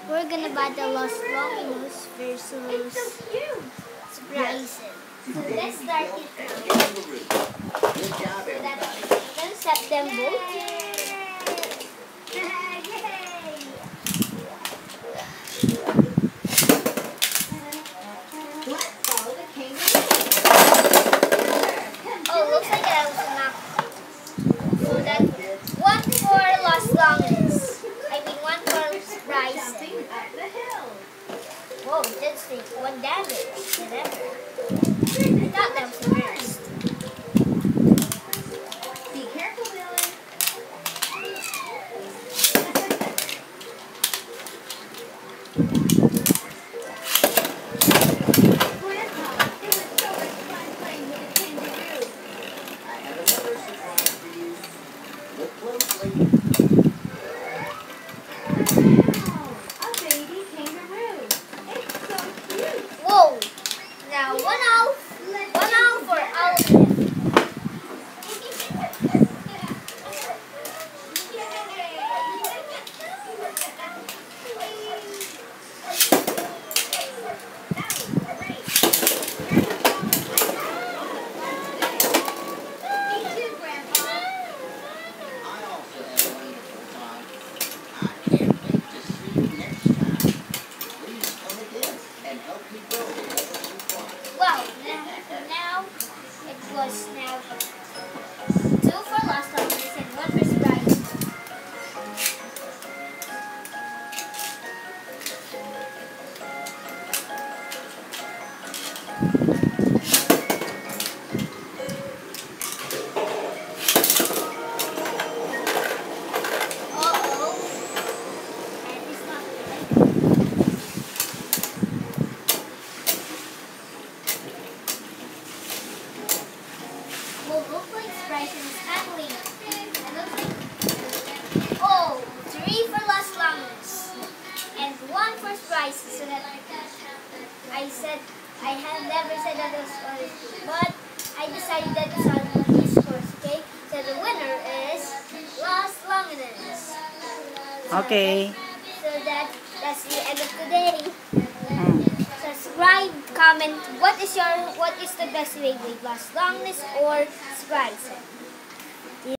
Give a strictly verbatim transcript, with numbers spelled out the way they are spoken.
We're gonna battle Los Longinus versus Surprise. So let's start it now. Good job, So everybody. I'm gonna set them both. Let's follow the kangaroo. Oh, looks like I was knocked. So that one for Los Longinus. I mean one for Surprise. Jumping up the hill. Whoa, that's take one damage. Whatever. I thought that was the first. Be careful, Dylan. Grandpa, it was so much fun playing with a kangaroo. I have another surprise for you. Look closely. Wow, a baby kangaroo. It's so cute. Whoa! Now one out, one out for all of them. Well, now it was now two for Los Longinus and one for Surprise. Uh-oh. And it's not good. Well, look like Surprise is handling. It looks like, oh, three for Los Longinus and one for Surprise. So that I said I had never said that it was on, but I decided that it's on this course. Okay, so the winner is Los Longinus. Okay. So that that's the end of today. Mm. Subscribe, comment. What is your what is the best way with Los Longinus or Surprise?